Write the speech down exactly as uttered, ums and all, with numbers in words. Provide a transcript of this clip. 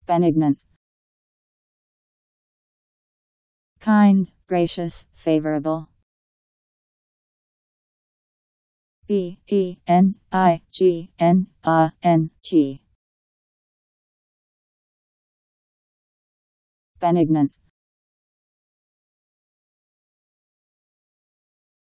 Benignant. Kind, gracious, favorable. B E N I G N A N T. Benignant.